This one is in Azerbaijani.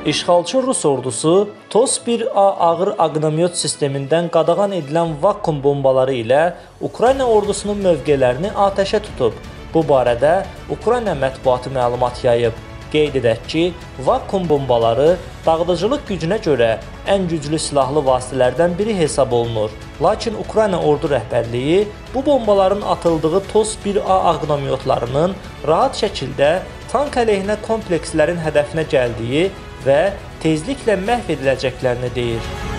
İşğalçı Rus ordusu TOS-1A ağır aqnomyot sistemindən qadağan edilən vakuum bombaları ilə Ukrayna ordusunun mövqelərini atəşə tutub. Bu barədə Ukrayna mətbuatı məlumat yayıb. Qeyd edək ki, vakuum bombaları dağıdıcılıq gücünə görə ən güclü silahlı vasitələrdən biri hesab olunur. Lakin Ukrayna ordu rəhbərliyi bu bombaların atıldığı TOS-1A aqnomyotlarının rahat şəkildə tank əleyhinə komplekslərin hədəfinə gəldiyi və tezliklə məhv ediləcəklərini deyir.